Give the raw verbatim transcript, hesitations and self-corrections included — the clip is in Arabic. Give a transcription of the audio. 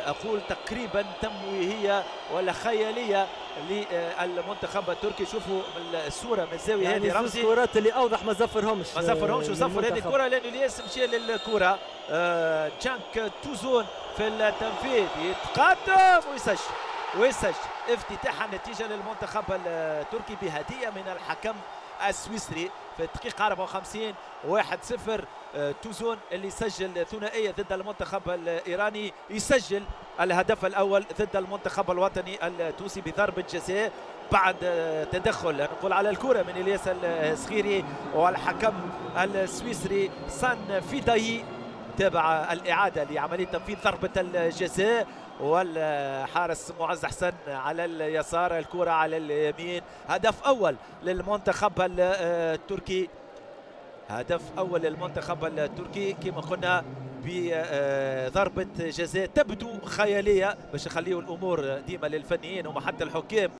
اقول تقريبا تمويهيه ولا خياليه للمنتخب التركي. شوفوا الصوره من الزاويه يعني هذه رمزي الكرات اللي اوضح ما زفرهمش ما زفرهمش وزفر هذه الكره لانه الياس مشى للكره. آه جانك توزون في التنفيذ يتقدم ويسجل ويسجل افتتاحا نتيجه للمنتخب التركي بهديه من الحكم السويسري في الدقيقة أربعة وخمسين. واحد صفر. توزون اللي سجل ثنائية ضد المنتخب الإيراني يسجل الهدف الأول ضد المنتخب الوطني التونسي بضربة جزاء بعد تدخل نقول على الكرة من الياس الصغيري والحكم السويسري سان فيداي تابع الإعادة لعملية تنفيذ ضربة الجزاء والحارس معز حسن على اليسار الكرة على اليمين. هدف أول للمنتخب التركي هدف أول للمنتخب التركي كما قلنا بضربة جزاء تبدو خيالية باش نخليوا الأمور ديما للفنيين وما حتى الحكام